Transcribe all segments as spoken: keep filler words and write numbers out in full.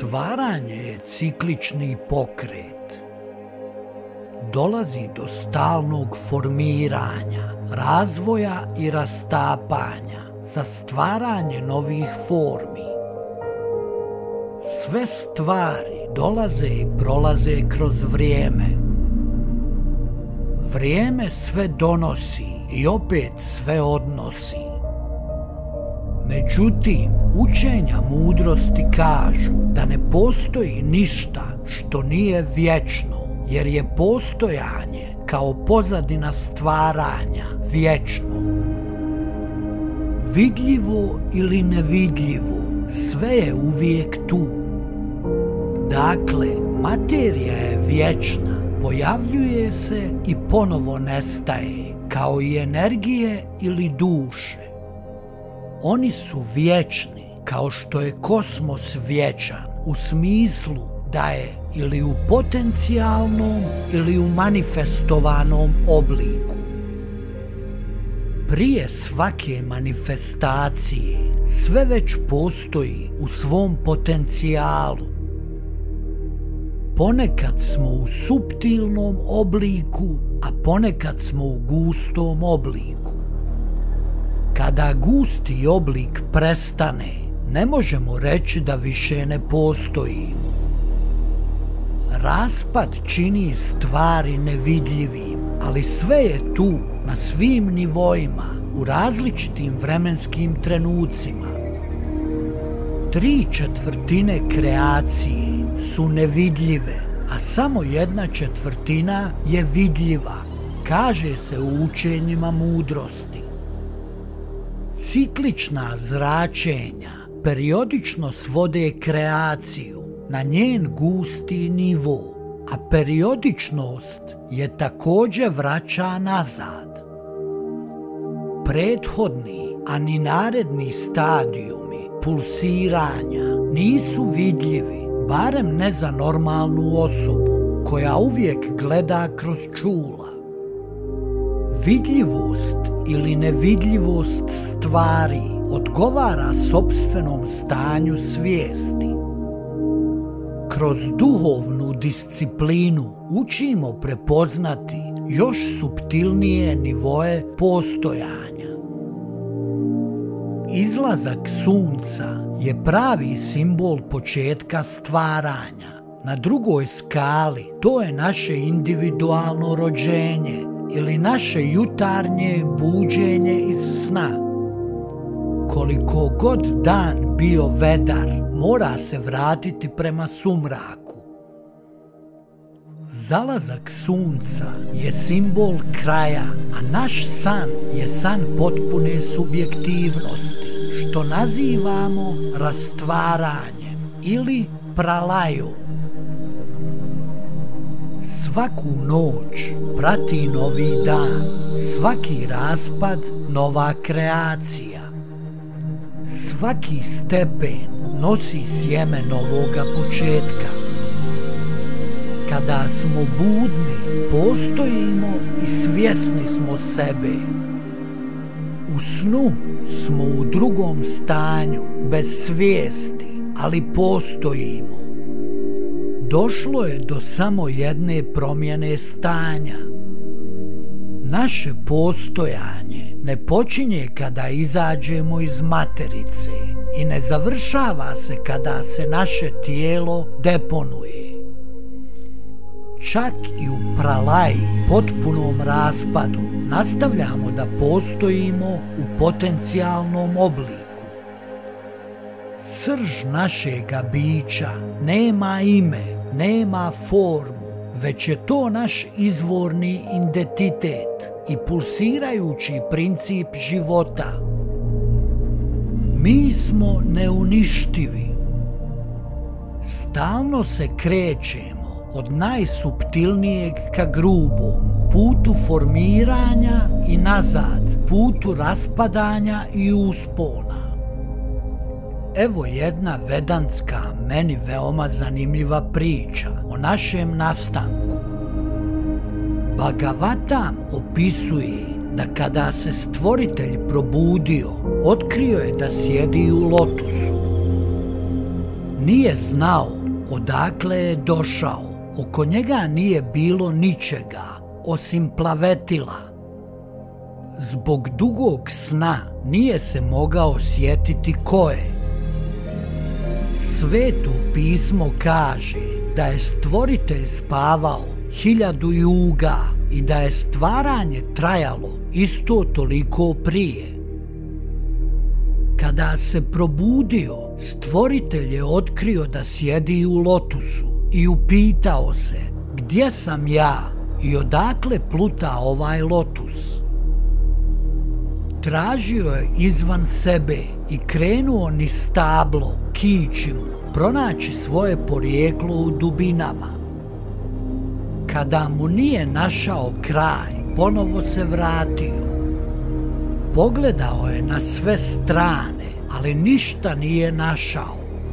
Stvaranje je ciklični pokret. Dolazi do stalnog formiranja, razvoja i rastapanja za stvaranje novih formi. Sve stvari dolaze i prolaze kroz vrijeme. Vrijeme sve donosi i opet sve odnosi. Međutim, učenja mudrosti kažu da ne postoji ništa što nije vječno, jer je postojanje kao pozadina stvaranja vječno. Vidljivo ili nevidljivo, sve je uvijek tu. Dakle, materija je vječna, pojavljuje se i ponovo nestaje, kao i energije ili duše. Oni su vječni, kao što je kosmos vječan, u smislu da je ili u potencijalnom ili u manifestovanom obliku. Prije svake manifestacije sve već postoji u svom potencijalu. Ponekad smo u suptilnom obliku, a ponekad smo u gustom obliku. Kada gusti oblik prestane, ne možemo reći da više ne postojimo. Raspad čini stvari nevidljivim, ali sve je tu, na svim nivoima, u različitim vremenskim trenucima. Tri četvrtine kreacije su nevidljive, a samo jedna četvrtina je vidljiva, kaže se u učenjima mudrosti. Ciklična zračenja periodično svode kreaciju na njen gusti nivo, a periodičnost je također vraća nazad. Prethodni, a ni naredni stadijumi pulsiranja nisu vidljivi, barem ne za normalnu osobu koja uvijek gleda kroz čula. Vidljivost ili nevidljivost stvari odgovara sopstvenom stanju svijesti. Kroz duhovnu disciplinu učimo prepoznati još suptilnije nivoe postojanja. Izlazak sunca je pravi simbol početka stvaranja. Na drugoj skali to je naše individualno rođenje ili naše jutarnje buđenje iz sna. Koliko god dan bio vedar, mora se vratiti prema sumraku. Zalazak sunca je simbol kraja, a naš san je san potpune subjektivnosti, što nazivamo rastvaranjem ili pralajom. Svaku noć prati novi dan, svaki raspad nova kreacija. Svaki stepen nosi sjeme novoga početka. Kada smo budni, postojimo i svjesni smo sebe. U snu smo u drugom stanju, bez svijesti, ali postojimo. Došlo je do samo jedne promjene stanja. Naše postojanje ne počinje kada izađemo iz materice i ne završava se kada se naše tijelo deponuje. Čak i u pralaji, potpunom raspadu, nastavljamo da postojimo u potencijalnom obliku. Srž našega bića nema ime, nema formu, već je to naš izvorni identitet i pulsirajući princip života. Mi smo neuništivi. Stalno se krećemo od najsuptilnijeg ka grubom, putu formiranja i nazad, putu raspadanja i uspona. Evo jedna vedantska, meni veoma zanimljiva priča o našem nastanku. Bhagavatam opisuje da kada se stvoritelj probudio, otkrio je da sjedi u lotosu. Nije znao odakle je došao. Oko njega nije bilo ničega, osim plavetila. Zbog dugog sna nije se mogao sjetiti ko je. Sveto pismo kaže da je Stvoritelj spavao hiljadu juga i da je stvaranje trajalo isto toliko prije. Kada se probudio, Stvoritelj je otkrio da sjedi u lotusu i upitao se gdje sam ja i odakle pluta ovaj lotus. Tražio je izvan sebe i krenuo niz stablo, kičmu, pronaći svoje porijeklo u dubinama. Kada mu nije našao kraj, ponovo se vratio. Pogledao je na sve strane, ali ništa nije našao.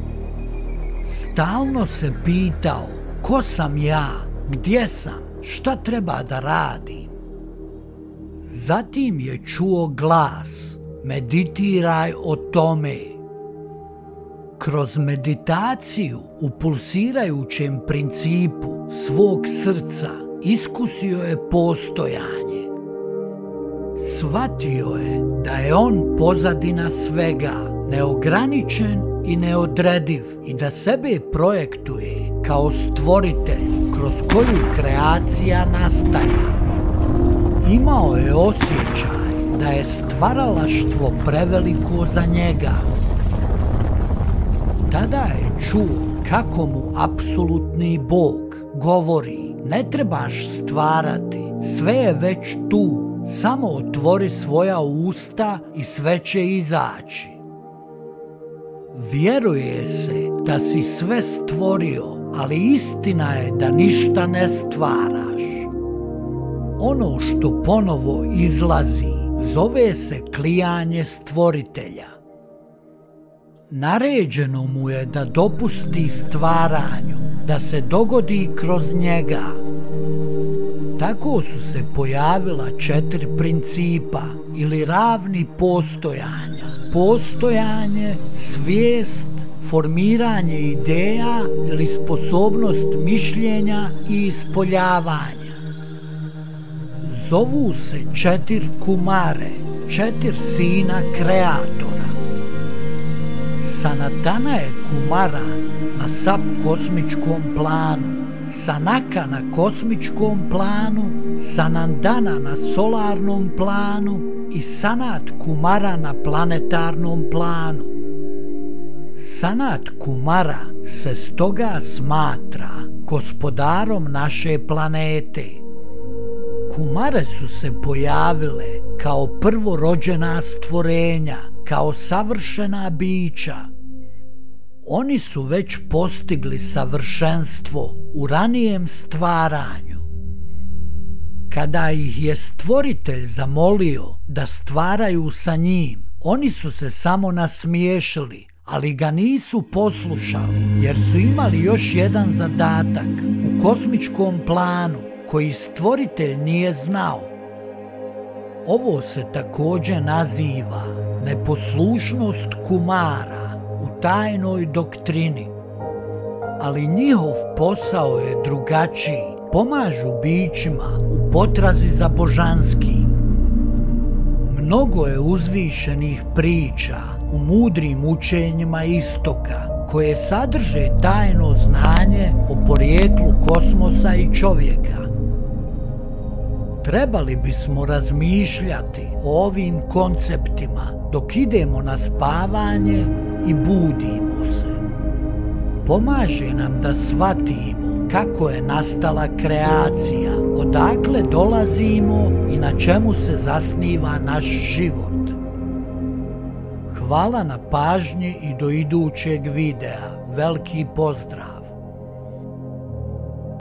Stalno se pitao ko sam ja, gdje sam, šta treba da radim. Zatim je čuo glas, meditiraj o tome. Kroz meditaciju u pulsirajućem principu svog srca iskusio je postojanje. Shvatio je da je on pozadina svega, neograničen i neodrediv i da sebe projektuje kao stvoritelj kroz koju kreacija nastaje. Imao je osjećaj da je stvaralaštvo preveliko za njega. Tada je čuo kako mu apsolutni Bog govori: ne trebaš stvarati, sve je već tu, samo otvori svoja usta i sve će izaći. Vjeruje se da si sve stvorio, ali istina je da ništa ne stvaraš. Ono što ponovo izlazi zove se klijanje Stvoritelja. Naređeno mu je da dopusti stvaranju da se dogodi kroz njega. Tako su se pojavila četiri principa ili ravni postojanja: postojanje, svijest, formiranje ideja ili sposobnost mišljenja i ispoljavanja. Zovu se četiri kumare, četiri sina kreatora. Sanatana je kumara na sab kosmičkom planu, Sanaka na kosmičkom planu, Sanandana na solarnom planu i Sanat Kumara na planetarnom planu. Sanat Kumara se stoga smatra gospodarom naše planete. Kumare su se pojavile kao prvorođena stvorenja, kao savršena bića. Oni su već postigli savršenstvo u ranijem stvaranju. Kada ih je Stvoritelj zamolio da stvaraju sa njim, oni su se samo nasmiješili, ali ga nisu poslušali jer su imali još jedan zadatak u kosmičkom planu koji Stvoritelj nije znao. Ovo se također naziva neposlušnost kumara u tajnoj doktrini. Ali njihov posao je drugačiji, pomažu bićima u potrazi za božanskim. Mnogo je uzvišenih priča u mudrim učenjima istoka koje sadrže tajno znanje o porijeklu kosmosa i čovjeka. Trebali bismo razmišljati o ovim konceptima dok idemo na spavanje i budimo se. Pomaže nam da shvatimo kako je nastala kreacija, odakle dolazimo i na čemu se zasniva naš život. Hvala na pažnji i do idućeg videa. Veliki pozdrav!